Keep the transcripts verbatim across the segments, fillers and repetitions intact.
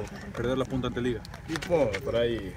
perder la punta ante Liga? Bueno, por ahí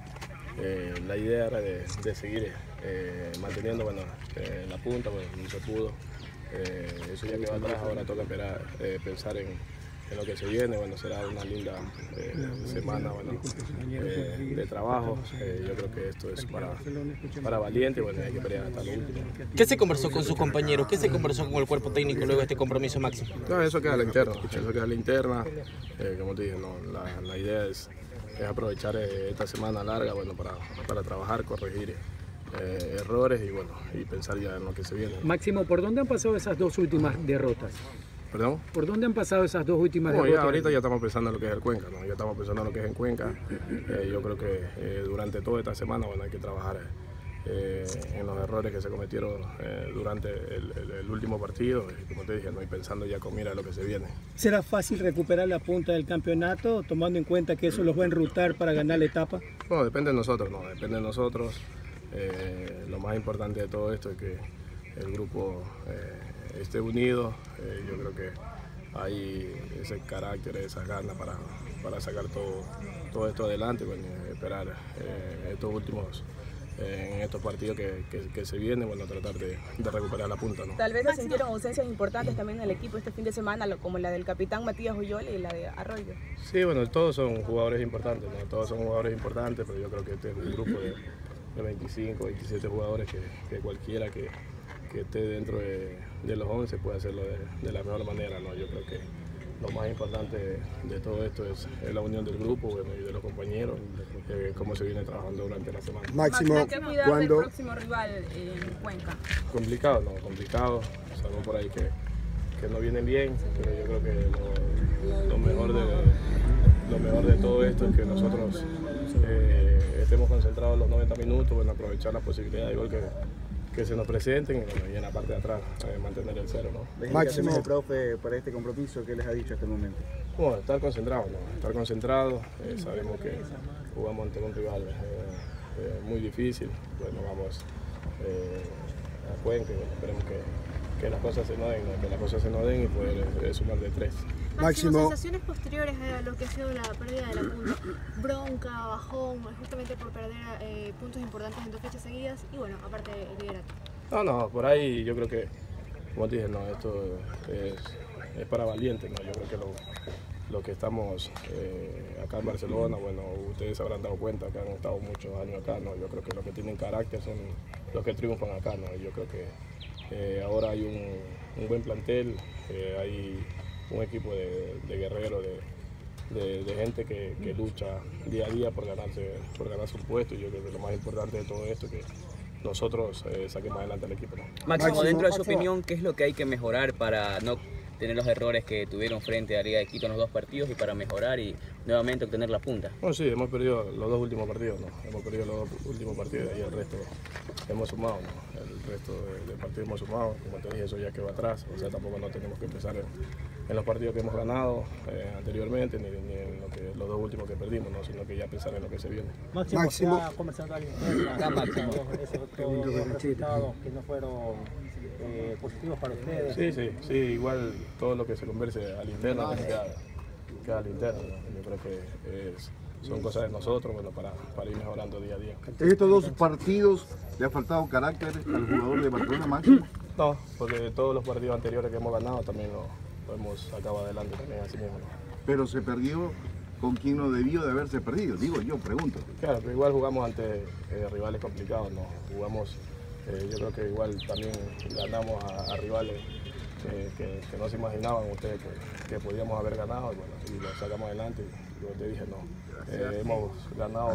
eh, la idea era de, de seguir eh, manteniendo bueno, eh, la punta, bueno, no se pudo. Eh, eso ya quedó atrás, ahora toca esperar, eh, pensar en, en lo que se viene. Bueno, será una linda eh, semana bueno, eh, de trabajo. Eh, yo creo que esto es para, para valientes, bueno, hay que pelear hasta lo último. ¿Qué se conversó con sus compañeros? ¿Qué se conversó con el cuerpo técnico luego de este compromiso, Maxi? No, eso queda a la interna, eso queda a la interna. Eh, como te dije, no, la, la idea es, es aprovechar eh, esta semana larga bueno, para, para trabajar, corregir eh, errores y, bueno, y pensar ya en lo que se viene. Máximo, ¿por dónde han pasado esas dos últimas derrotas? ¿Perdón? ¿Por dónde han pasado esas dos últimas bueno, derrotas? Ya ahorita ya estamos pensando en lo que es el Cuenca, ¿no? Ya estamos pensando en lo que es en Cuenca. Eh, yo creo que eh, durante toda esta semana bueno, hay que trabajar eh, en los errores que se cometieron eh, durante el, el, el último partido. Y como te dije, no, y pensando ya con mira lo que se viene. ¿Será fácil recuperar la punta del campeonato, tomando en cuenta que eso los va a enrutar para ganar la etapa? No, depende de nosotros, no, depende de nosotros. Eh, lo más importante de todo esto es que el grupo eh, esté unido. Eh, yo creo que hay ese carácter, esa ganas para, para sacar todo, todo esto adelante, bueno, esperar eh, estos últimos, eh, en estos partidos que, que, que se vienen, bueno, tratar de, de recuperar la punta, ¿no? Tal vez se sintieron ausencias importantes también en el equipo este fin de semana, como la del capitán Matías Uyole y la de Arroyo. Sí, bueno, todos son jugadores importantes, ¿no? Todos son jugadores importantes, pero yo creo que este es un grupo de, de veinticinco, veintisiete jugadores que, que cualquiera que, que esté dentro de, de los once puede hacerlo de, de la mejor manera, ¿no? Yo creo que lo más importante de, de todo esto es, es la unión del grupo bueno, y de los compañeros, eh, cómo se viene trabajando durante la semana. Máximo, ¿qué cuidar cuando... del próximo rival en Cuenca? Complicado, no, complicado. Sabemos por ahí que, que no vienen bien, pero yo creo que lo, lo, mejor, de, lo mejor de todo esto es que nosotros eh, estemos concentrados los noventa minutos, bueno, aprovechar la posibilidad de gol que que se nos presenten y, bueno, y en la parte de atrás eh, mantener el cero, ¿no? Máximo, profe, para este compromiso, ¿qué les ha dicho hasta el momento? Bueno, estar concentrados, ¿no? Estar concentrados, eh, sabemos que jugamos ante un rival eh, eh, muy difícil, bueno, vamos eh, a Cuenca y bueno, esperemos que, que las cosas se nos den, ¿no? que las cosas se nos den y poder eh, sumar de tres. Máximo, sensaciones posteriores a lo que ha sido la pérdida de la punta, bronca, bajón, justamente por perder eh, puntos importantes en dos fechas seguidas y bueno, aparte el liderato. No, no, por ahí yo creo que, como te dije, no, esto es, es para valientes, ¿no? Yo creo que lo, lo que estamos eh, acá en Barcelona, bueno, ustedes se habrán dado cuenta que han estado muchos años acá, ¿no? Yo creo que los que tienen carácter son los que triunfan acá, ¿no? Yo creo que eh, ahora hay un, un buen plantel, eh, hay un equipo de, de guerreros, de, de, de gente que, que lucha día a día por ganarse, por ganarse un puesto y yo creo que lo más importante de todo esto es que nosotros eh, saquemos adelante al equipo, ¿no? Máximo, dentro de su opinión, ¿qué es lo que hay que mejorar para no tener los errores que tuvieron frente a Liga de Quito en los dos partidos y para mejorar y nuevamente obtener la punta? Bueno, sí, hemos perdido los dos últimos partidos, ¿no? Hemos perdido los dos últimos partidos y el resto hemos sumado, ¿no? El resto de, de partidos hemos sumado, como te dije, eso ya quedó atrás, o sea, tampoco no tenemos que empezar en, en los partidos que hemos ganado eh, anteriormente, ni, ni en lo que, los dos últimos que perdimos, ¿no? Sino que ya pensar en lo que se viene. Máximo, Máximo. ¿Se ha conversado alguien? Acá, Máximo. Esos resultados que no fueron eh, positivos para ustedes. Sí, sí, sí, igual todo lo que se converse al interno, que queda, queda al interno, ¿no? Yo creo que es, son cosas de nosotros, bueno, para, para ir mejorando día a día. ¿En estos dos partidos le ha faltado carácter al jugador de Barcelona, Máximo? No, porque todos los partidos anteriores que hemos ganado también lo, lo hemos sacado adelante también así mismo, ¿no? Pero se perdió con quien no debió de haberse perdido, digo yo, pregunto. Claro, pero igual jugamos ante eh, rivales complicados, ¿no? Jugamos, eh, yo creo que igual también ganamos a, a rivales eh, que, que no se imaginaban ustedes que, que podíamos haber ganado y, bueno, y lo sacamos adelante. Y como te dije, no, eh, hemos ganado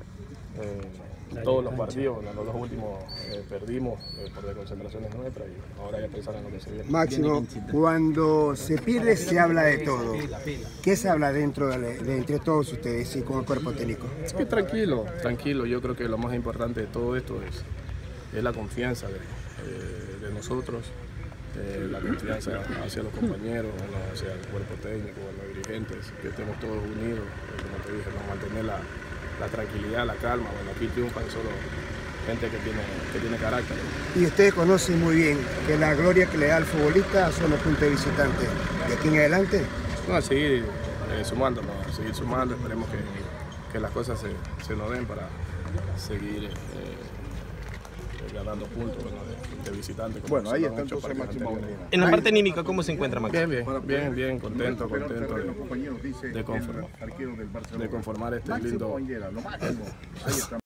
eh, todos los partidos, bueno, los dos últimos eh, perdimos eh, por desconcentraciones nuestras y ahora ya pensar en lo que se viene. Máximo, cuando se pierde se habla de todo. ¿Qué se habla dentro de, de entre todos ustedes y con el cuerpo técnico? Sí, tranquilo, tranquilo. Yo creo que lo más importante de todo esto es, es la confianza de, eh, de nosotros, eh, la confianza hacia los compañeros, hacia el cuerpo técnico, los dirigentes, que estemos todos unidos, eh, como te dije, no, mantener la, la tranquilidad, la calma. Bueno, aquí triunfan solo gente que tiene, que tiene carácter. Y ustedes conocen muy bien que la gloria que le da al futbolista son los puntos de visitante. ¿De aquí en adelante? No, a seguir eh, sumándonos, seguir sumando, esperemos que, que las cosas se, se nos den para seguir eh, ganando puntos bueno, de, de visitantes. Bueno, ahí está entonces Máximo. En la parte anímica, ¿cómo se encuentra Máximo? Bien, bien, bien, bien, contento, contento de, de, conformar, de conformar este lindo...